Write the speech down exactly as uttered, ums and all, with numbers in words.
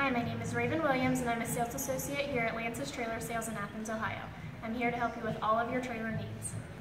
Hi, my name is Raven Williams and I'm a sales associate here at Lance's Trailer Sales in Athens, Ohio. I'm here to help you with all of your trailer needs.